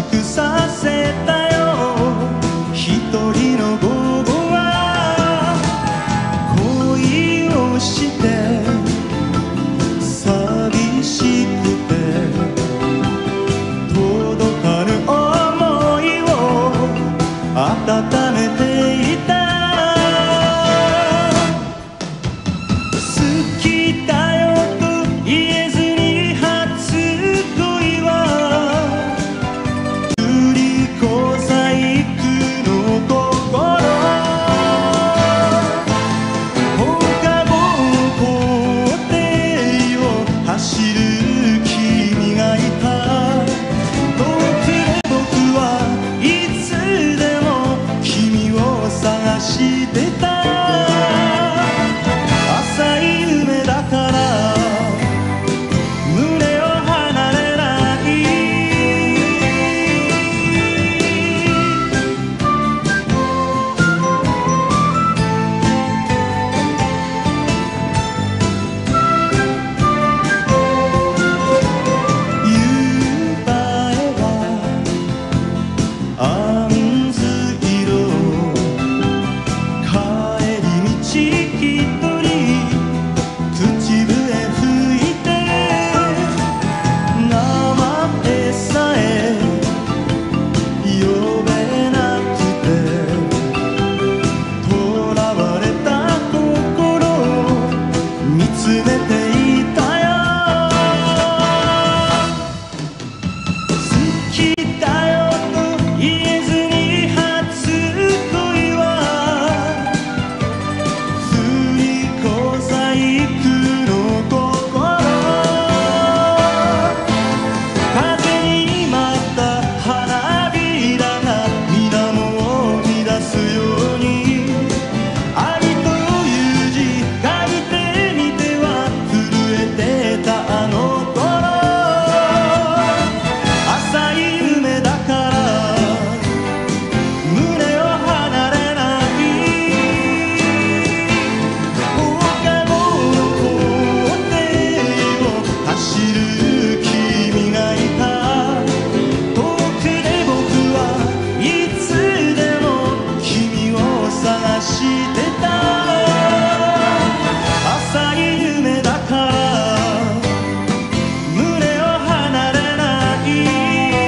くさせたよ。一人の午後は恋をして寂しくて届かぬ想いを温めていた。好きだよと言えずに初恋は振り小細工の心。放課後校庭を走る君がいた。遠くで僕はいつでも君を探してた。浅い夢だから胸を離れない。夕映えはあんず色。帰り道一人口笛吹いて名前さえ呼べなくて囚われた心を見つめていたよ。好きだよと言えずに初恋は振り小細工の心。風に舞った花びらが水面を乱すように愛という字書いてみては震えてたあの頃。浅い夢だから胸を離れない。放課後の校庭を走る君がいた。遠くで僕はいつでも君を探してた。浅い夢だから胸を離れない。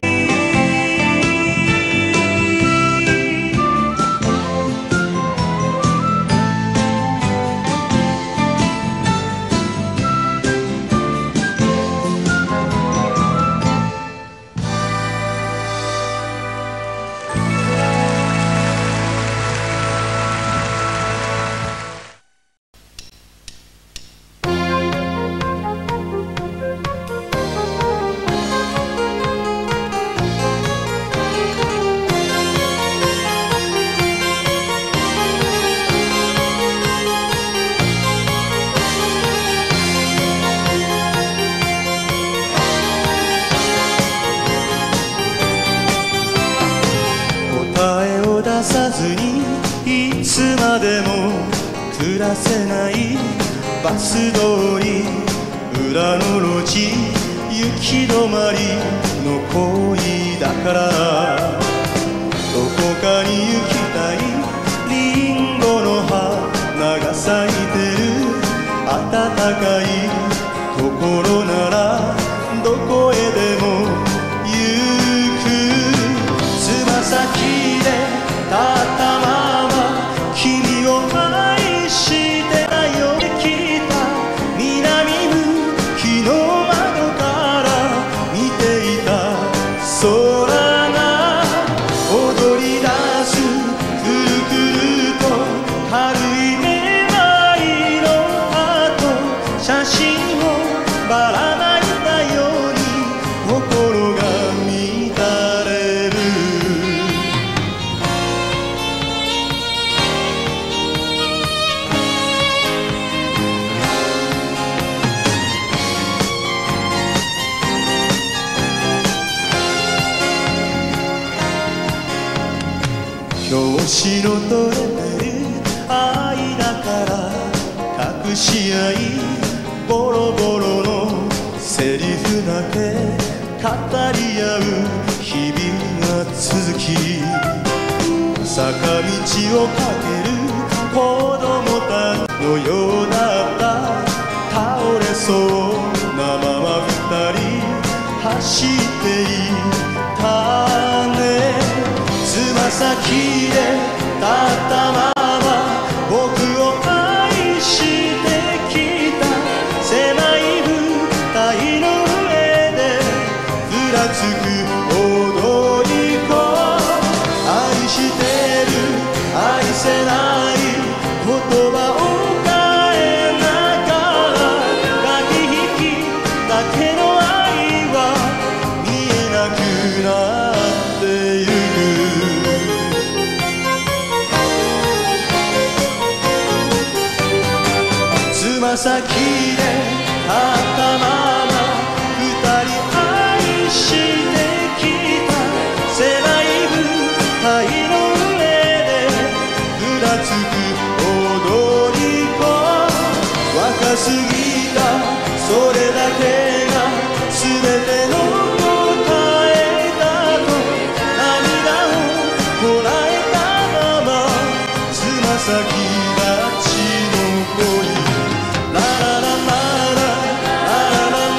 答えを出さずにいつまでも暮らせないバス通り裏の路地行き止まりの恋だから。どこかに行きたいリンゴの花が咲いてる暖かいところならどこへでも行く。つま先で立ったまま君を愛してよってきた。南向きの窓から見ていた空が踊り出すくるくると軽いめまいの後写真をばらまいたように心が乱れる。表紙の取れてる愛だから隠し合いボロボロのセリフだけ語り合う日々 き坂道を駆ける子供たちのようだった。倒れそうなまま二人走っていたね。つま先で立ったまま僕を愛してきた。狭い舞台の上でふらつく踊り子。愛してる愛せない言葉を変えながら駆け引きだけの愛は見えなくなってゆく。つま先で立ったまま二人愛してきた。狭い舞台の上でふらつく踊り子。若すぎたそれだけが全ての答えだと涙をこらえたままつま先立ちの恋。ラララララララララ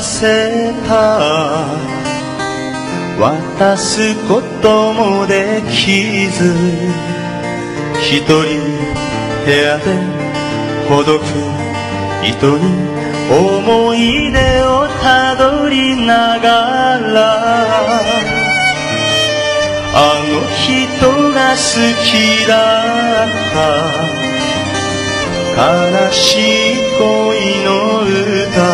させた渡すこともできず一人部屋でほどく糸に思い出をたどりながらあの人が好きだった悲しい恋の歌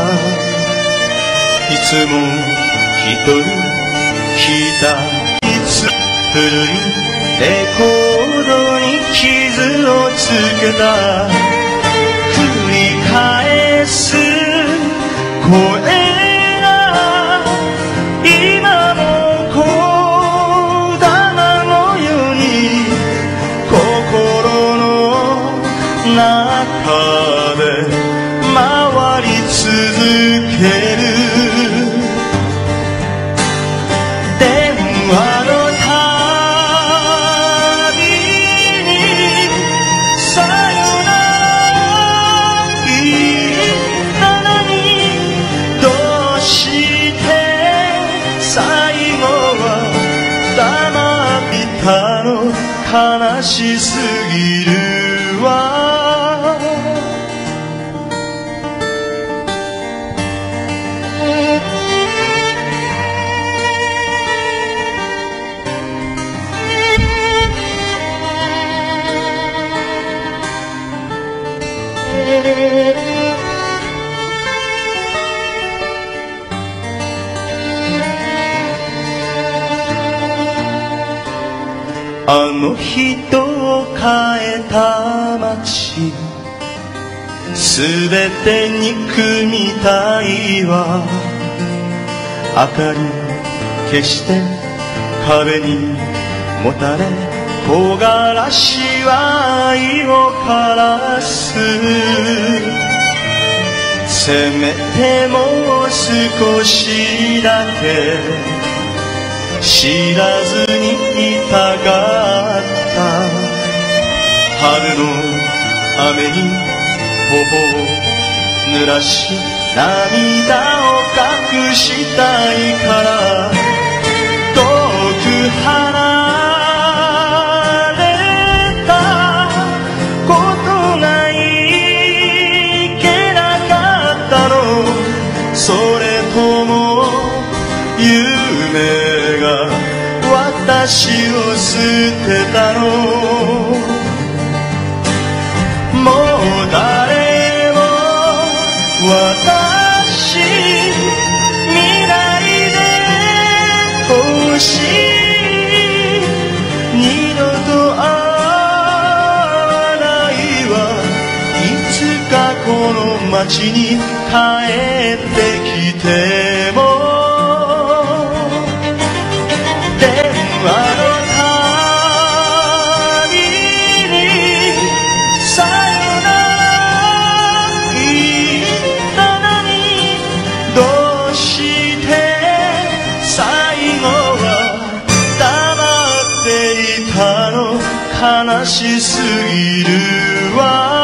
いつも一人聞いたいつ古いレコードに傷をつけた繰り返す声が今もこだまのように心の中で回り続ける電話のたびにさよなら言ったのにどうして最後は黙ってたの悲しすぎるわあの人を変えた街すべて憎みたいわ明かり消して壁にもたれ木枯らしは愛を枯らすせめてもう少しだけ知らずにいたかった春の雨に頬を濡らし涙を隠したいから遠く離れたことがいけなかったのそれとも夢が私を捨てたのもう誰も私見ないでほしい二度と会わないわいつかこの街に帰ってきても電話のたびにさよなら言ったのにどうして最後は黙っていたの悲しすぎるわ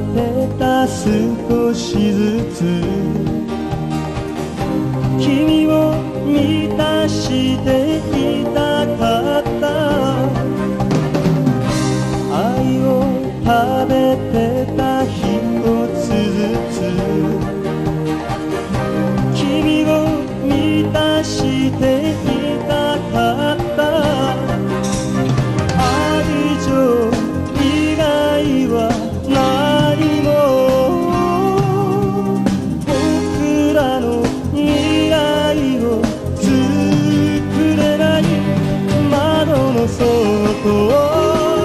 てた少しずつ君を満たしていたかった愛を食べてた一つずつ君を満たしていたかった愛情以外は何も僕らの未来を作れない窓の外を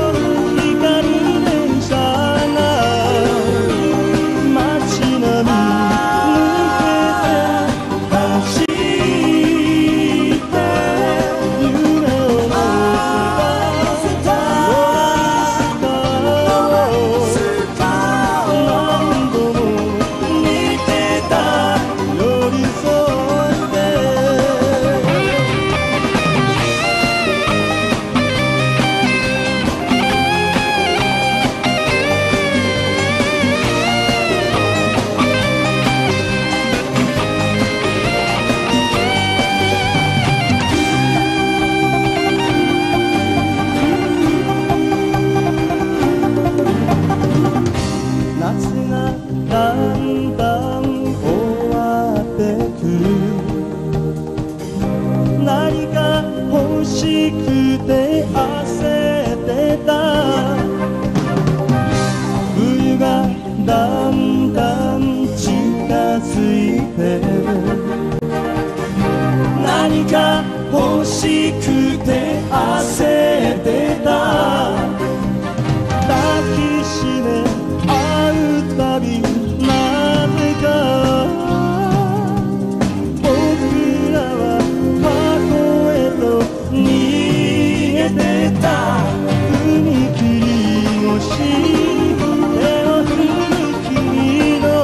何か欲しくて焦ってた抱きしめ会うたびなぜか僕らは過去へと逃げてた踏切越し手を振る君の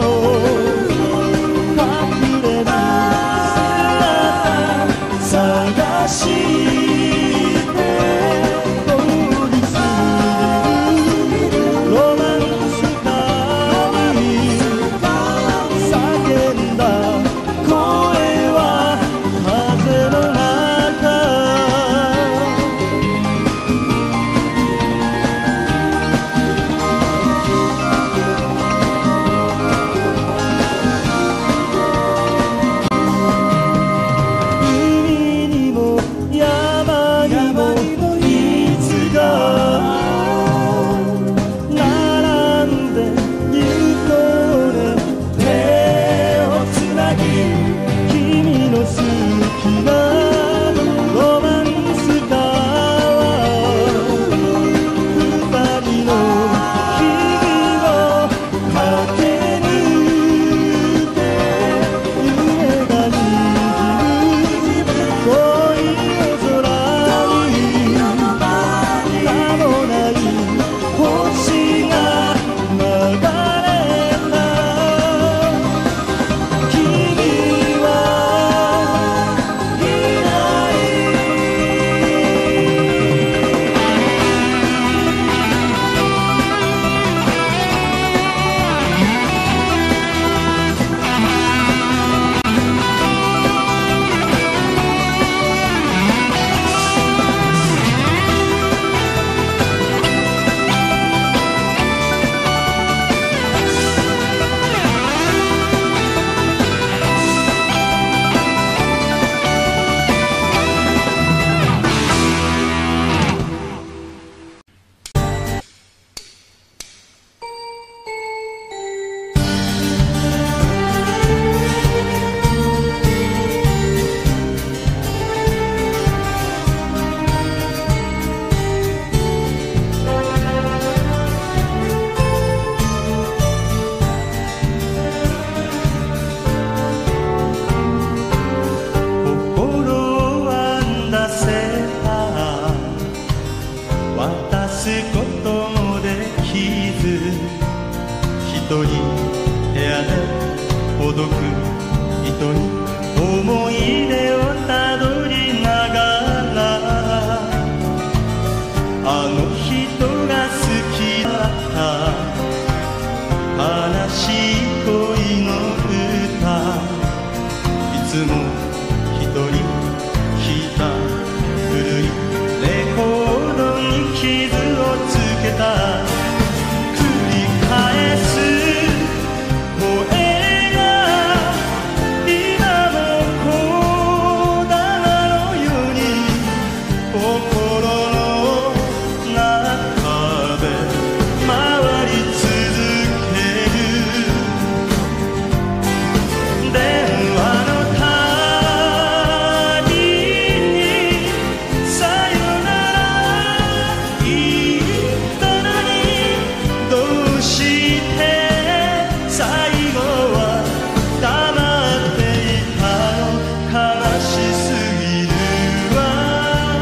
隠れる探して通り過ぎるロマンスカーに叫んだ声は風の中海にも山にもいつか並んで行こうね手をつなぎ君の好きなロマンスカーは二人の日々を駆け抜け夢がにじむ恋の空に名もない星が流れた君はい心を編んだセーター渡すこともできず一人部屋でほどく人に思い出をたどりながらあの人が好きだったしい恋の歌、いつも一人弾いた古いレコードに傷をつけた。繰り返す声が今もこだまのように心の中で回り続ける。電話の旅にさよなら言ったのに、どうして最後は黙っていたの。悲しすぎるわ。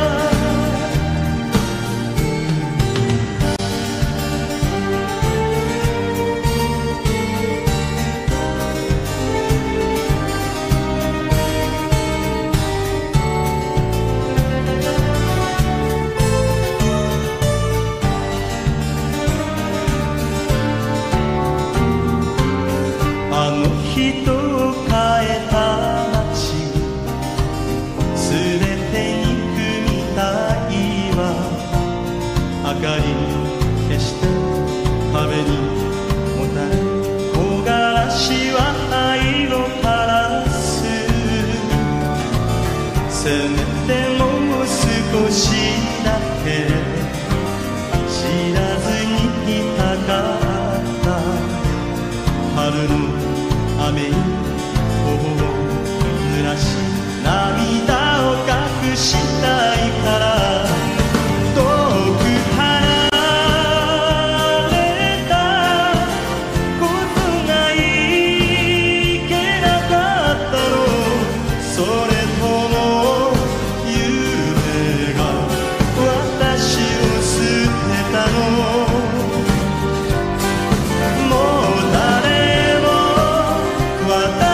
あの人を変えた街、すべて憎みたいわ。明かり消して壁にもたれ、木枯らしは愛を晴らす。せめてもう少しだけ知らずにいたかった。春の雨に頬を濡らし涙を隠したいから。遠く離れたことがいけなかったの。それとも夢が私を捨てたの。もう誰も私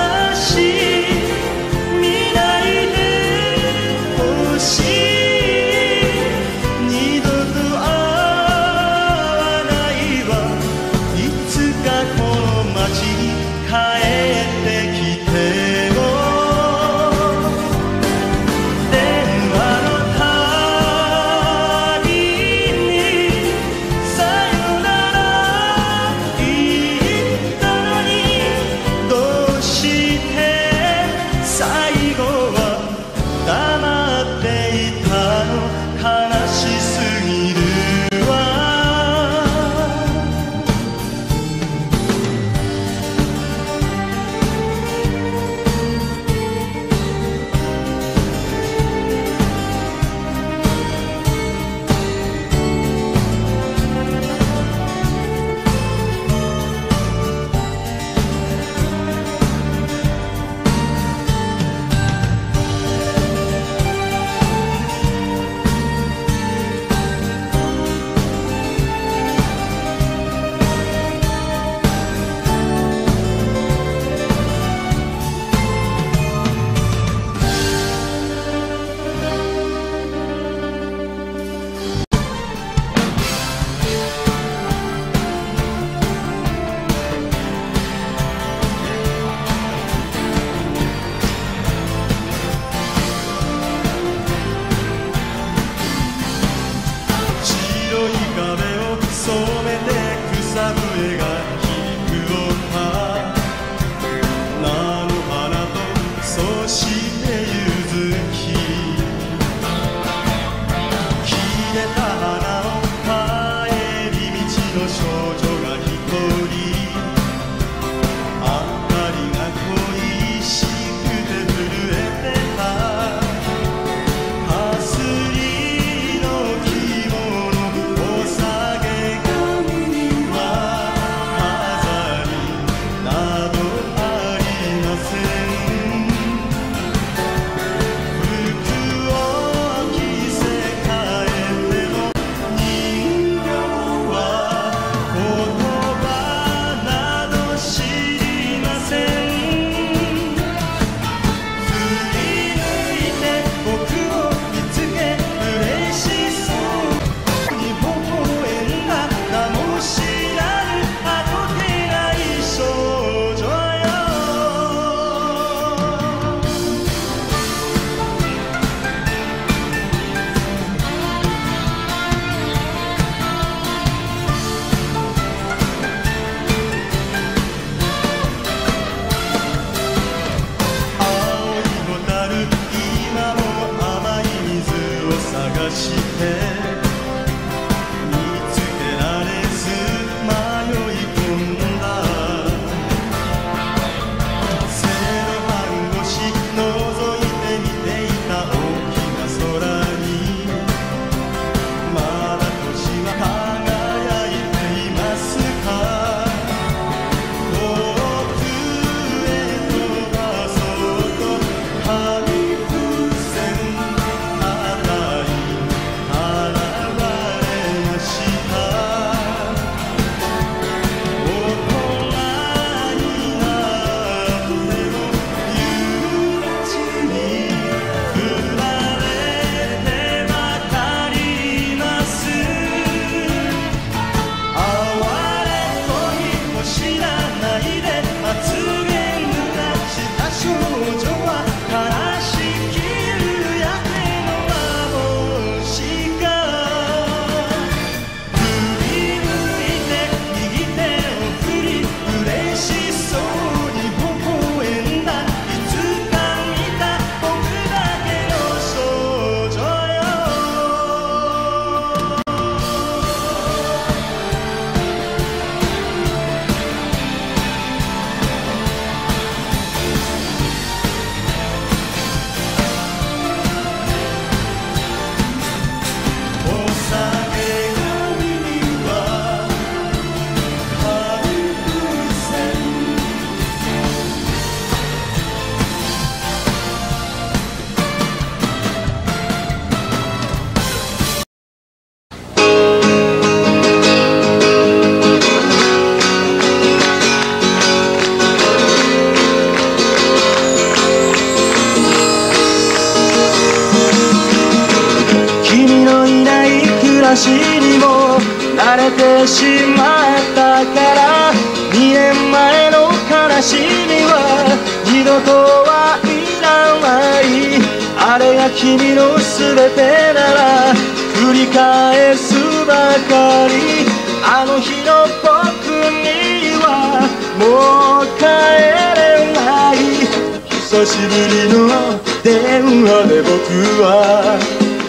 度とはいらない、あれが君の全てなら繰り返すばかり。あの日の僕にはもう帰れない。久しぶりの電話で僕は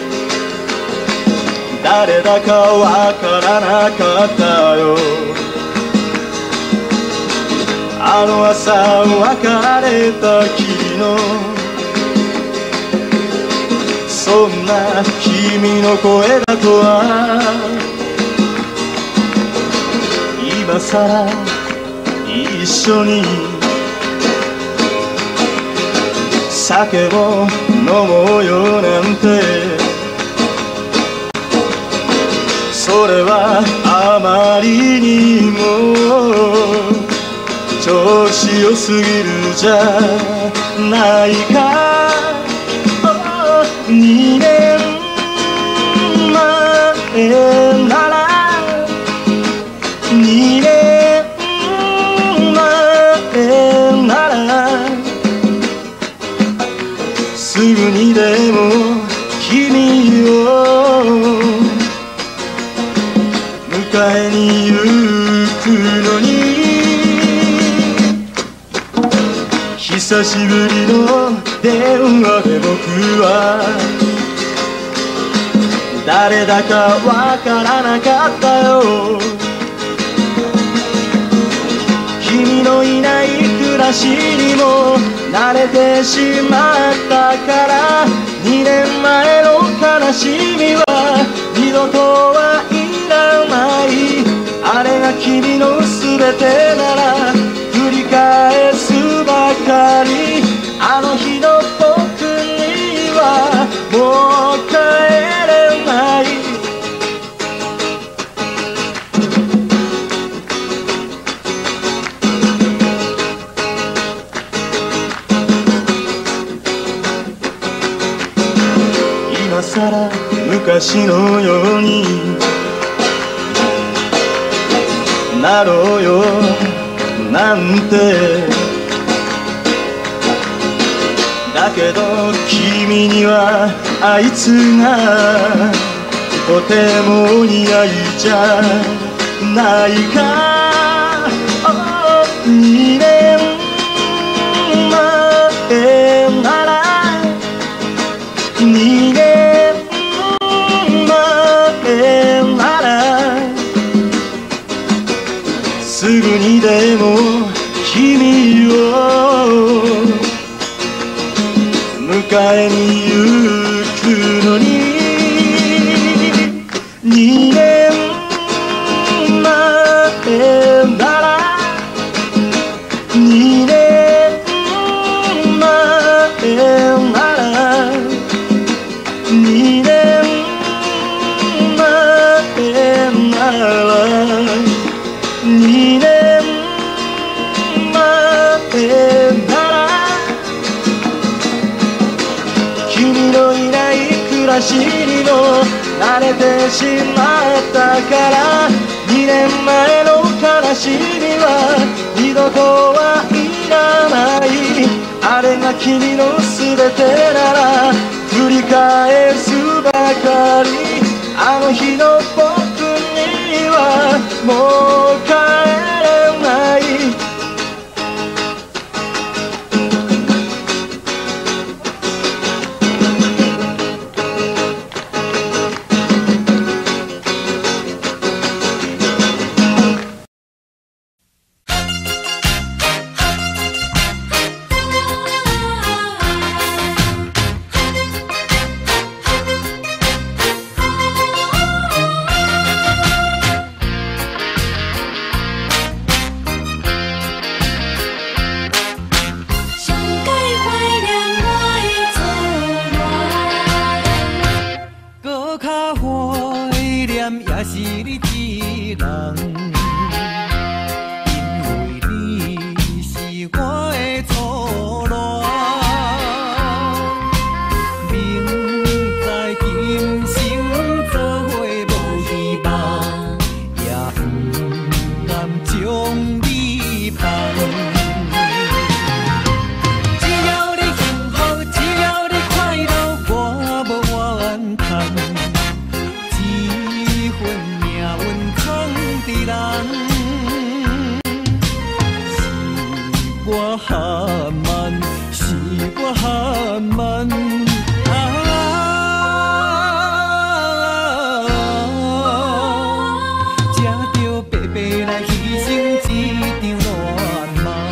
誰だかわからなかったよ。あの朝別れた君のそんな君の声だとは今さら一緒に酒を飲もうよなんて、それはあまりにも調子良すぎるじゃないか。2年前なら2年前ならすぐにでも君を迎えに行くのに、久しぶりの電話で僕は誰だかわからなかったよ。君のいない暮らしにも慣れてしまったから、2年前の悲しみは二度とはいらない。あれが君の全てなら繰り返すばかり。あの日の僕にはもう帰れない。今さら昔のようになろうよなんて、だけど君にはあいつがとても似合いじゃないか。2年前なら2年前ならすぐにでも君を迎えに行くのに、2年前なら2年前なら2年前なら2年前なら君のいない暮らしにも慣れてしまったから、2年前の悲しみは二度とはいらない。あれが君の全てなら繰り返すばかり。あの日の僕にはもう帰れない。 我含慢，是我含慢。才着白白来牺牲一场乱梦。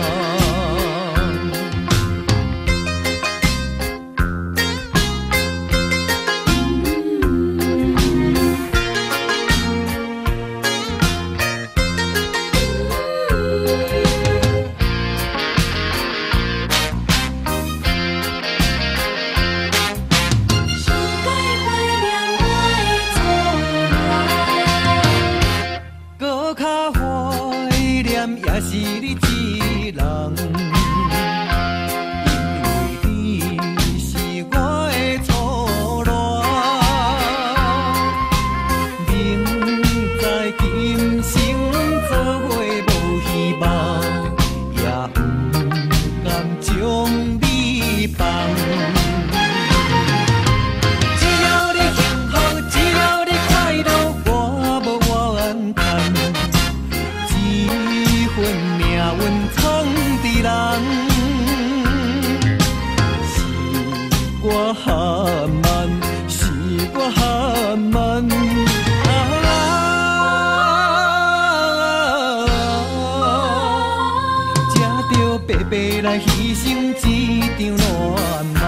也是你一人，因为你是我的初恋。明知今生做伙无希望，也不甘将你放。只要你幸福，只要你快乐，我无怨叹。命运藏伫人，是我含慢，是我含慢。才着白白来牺牲一场乱梦。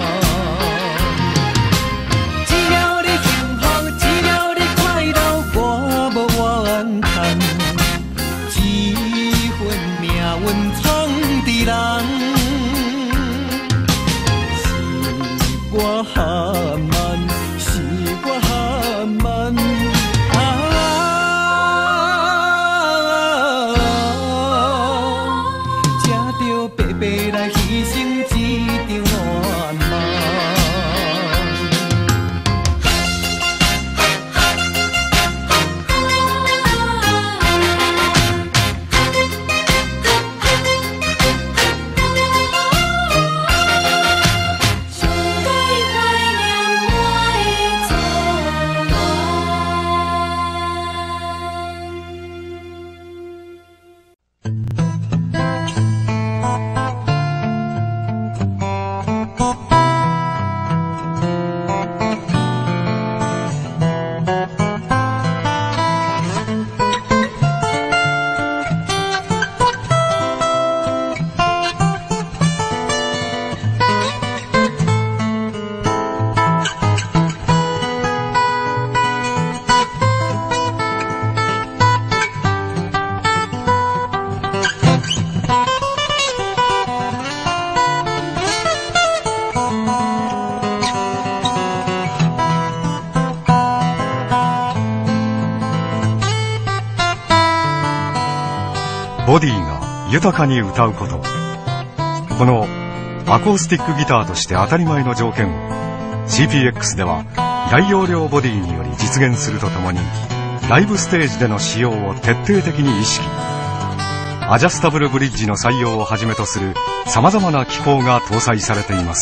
只要你幸福，只要你快乐，我无怨叹。命运藏伫人，是我含慢，是我含慢。才着白白来牺牲一场乱梦。 ボディが豊かに歌うこと、このアコースティックギターとして当たり前の条件を CPX では大容量ボディにより実現するとともに、ライブステージでの使用を徹底的に意識。アジャスタブルブリッジの採用をはじめとするさまざまな機構が搭載されています。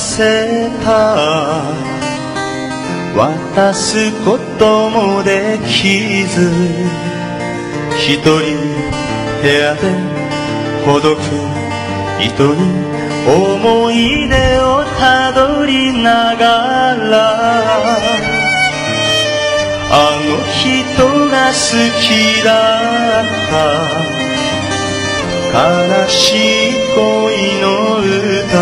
せた渡すこともできず一人部屋でほどく糸に思い出をたどりながらあの人が好きだった悲しい恋の歌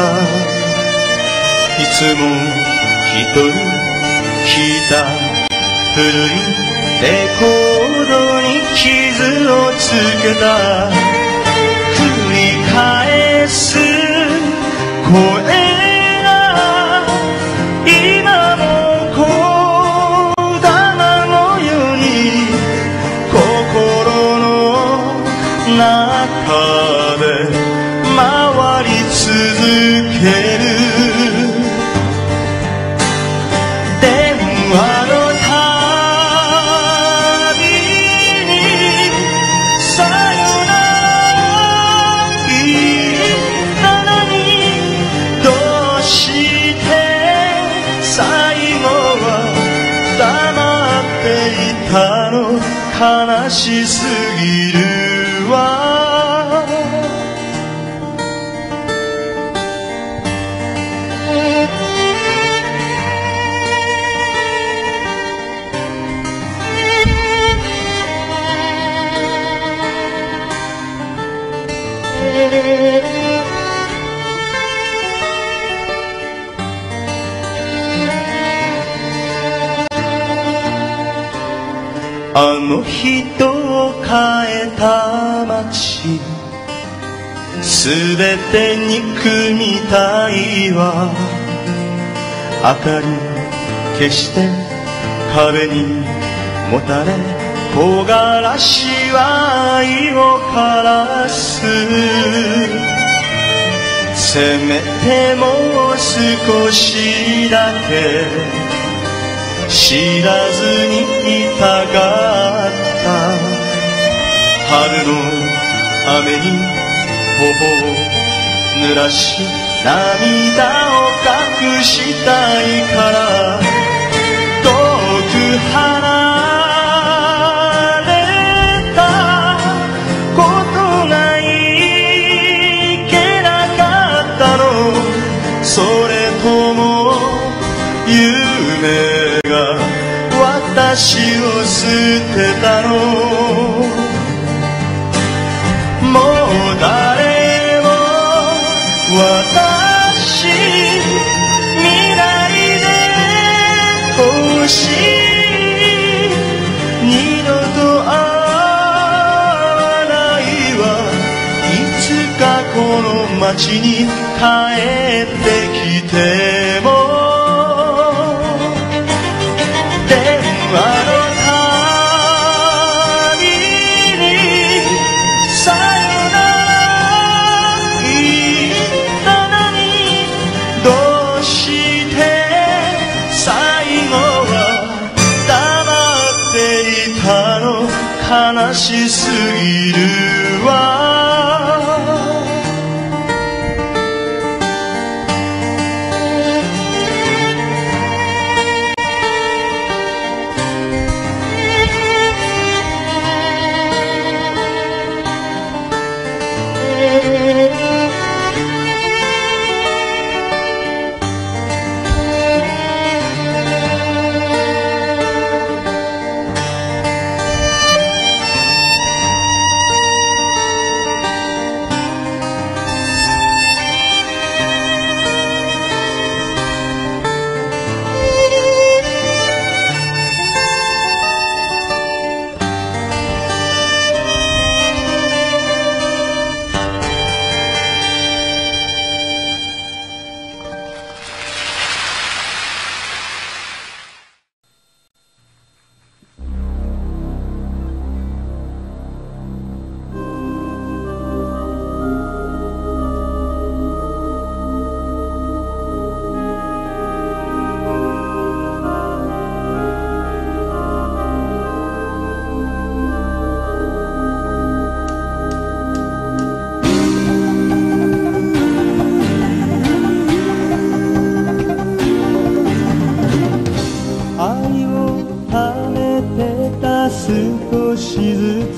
いつも一人聴いた古いレコードに傷をつけた繰り返す声が今もこだまのように心の中で回り続ける電話の旅にさよなら言ったのにどうして最後は黙っていたの悲しすぎるわあの人を変えた街すべて憎みたいわ明かり消して壁にもたれ木枯らしは愛を枯らすせめてもう少しだけ知らずにいたかった春の雨に頬を濡らし涙を隠したいから遠く離れたことがいけなかったのそれとも夢私を捨てたのもう誰も私見ないでほしい二度と会わないわいつかこの街に帰ってきてもあの旅にさよなら言ったのにどうして最後は黙っていたの悲しすぎるわ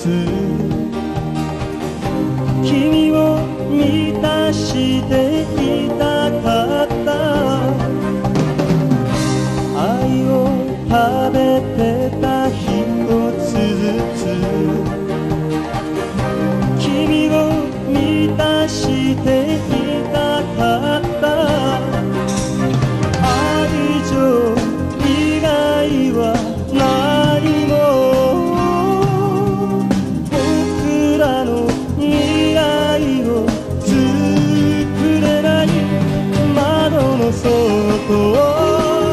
つ君を満たしていたかった愛を食べてた一つずつ君を満たしていたかった愛情以外は何も僕らの未来を作れない窓の外を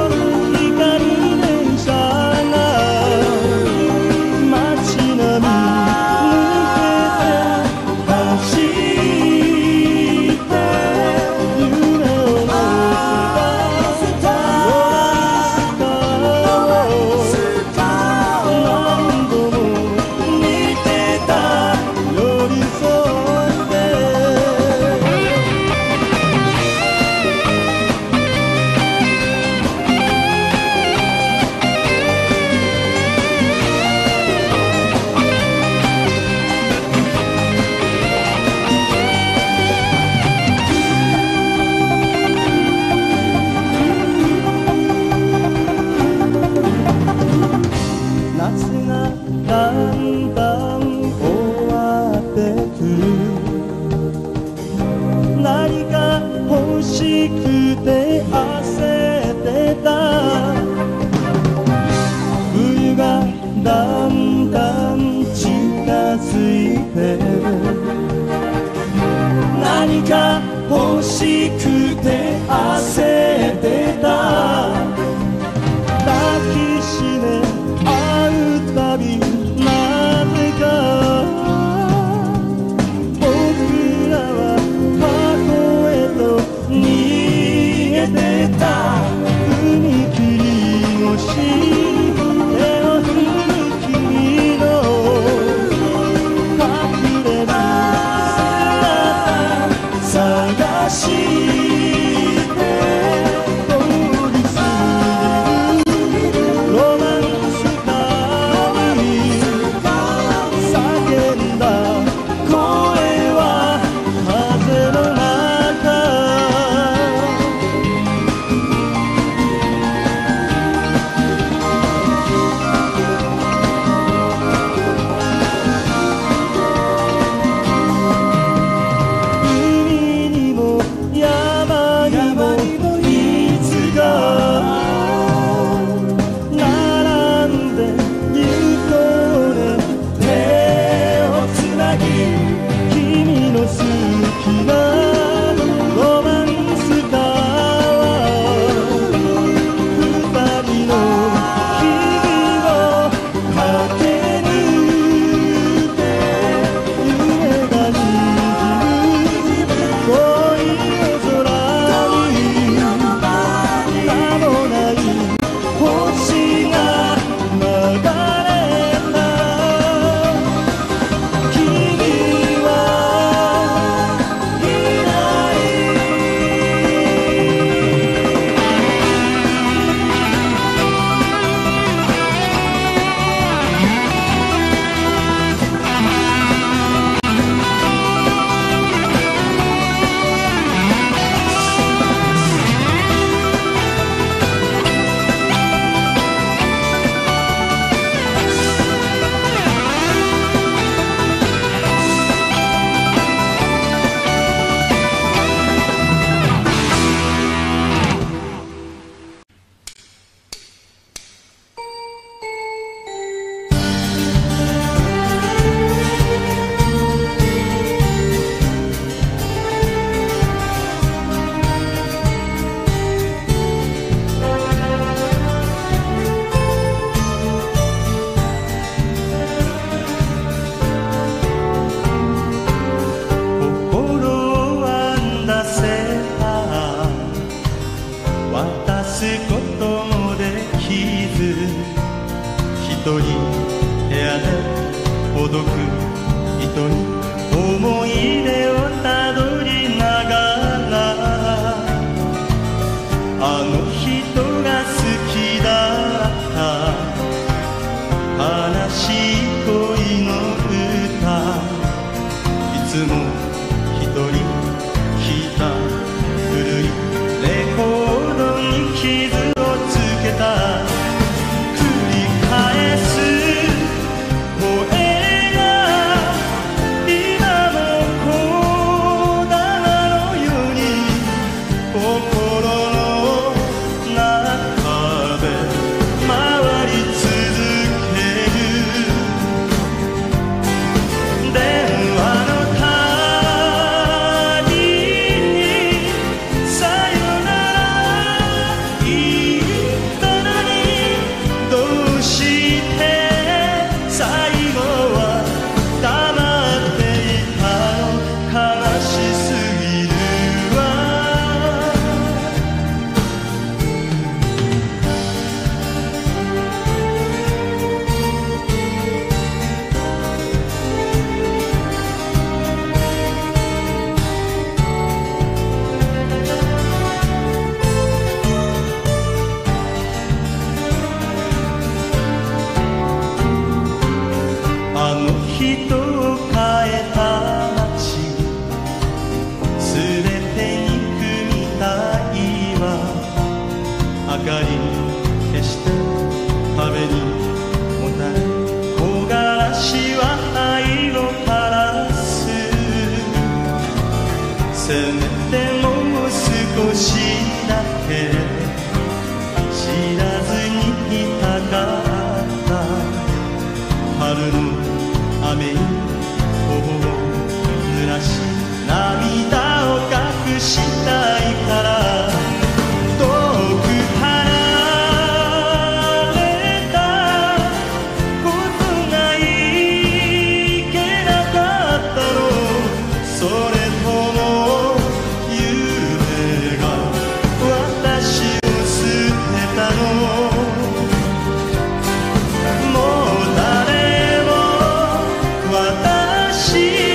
何か欲しくて焦ってた抱きしめ会うたびなぜか僕らは過去へと逃げてた踏切越し手を振る君の隠れる探して通り過ぎるロマンスカーに叫んだ声は風の中悲しい恋のけ知らずにいたかった春の雨に頬を濡らし涙を隠したいから遠く離れたことがいけなかったのそれとも夢が私を捨てたのもう誰も私